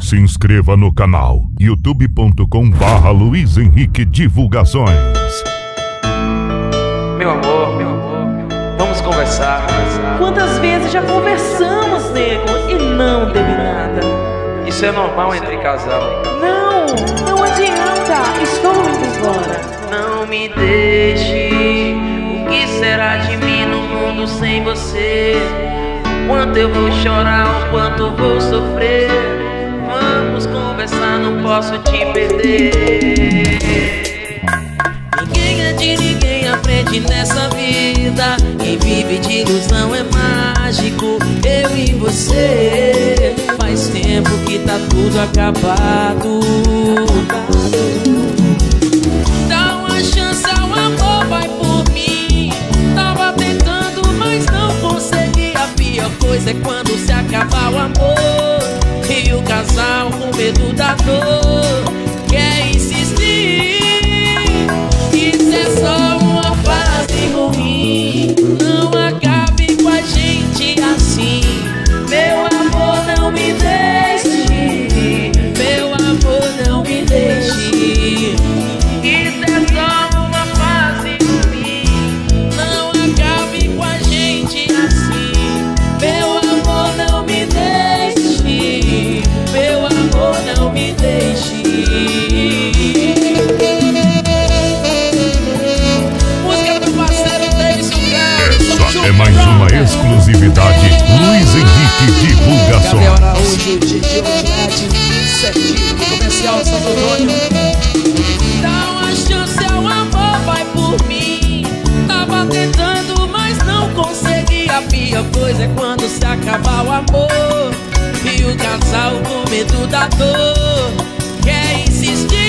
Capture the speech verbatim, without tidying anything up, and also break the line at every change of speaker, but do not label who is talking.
Se inscreva no canal youtube ponto com barra Luiz Henrique Divulgações.
Meu amor, meu amor, vamos conversar, conversar.
Quantas vezes já conversamos, nego, e não deu em nada.
Isso é normal entre casal.
Não, não adianta, estou indo embora.
Não me deixe, o que será de mim no mundo sem você? Quanto eu vou chorar, o quanto vou sofrer. Vamos conversar, não posso te perder. Ninguém é de ninguém, aprende nessa vida. Quem vive de ilusão é mágico, eu e você. Faz tempo que tá tudo acabado. Dá uma chance ao amor, vai por mim. Tava tentando, mas não consegui. A pior coisa é quando se acaba o amor e o casal com medo da dor quer insistir. Isso é só uma fase ruim. Não acabe com a gente assim. Meu amor, não me deixe. Meu amor, não me deixe. Isso é só uma fase ruim. Não acabe com a gente assim. Meu amor, não me deixe. Meu amor, não me deixe. Música do parceiro Deison Carlos.
Essa é mais uma exclusividade Luiz Henrique Divulgações.
Gabriel Araújo, Didi Outlet, certinho, comercial Santo Antônio.
Dá uma chance ao amor, vai por mim. Tava tentando, mas não consegui. A pior coisa é quando se acaba o amor e o casal com medo da dor quer insistir.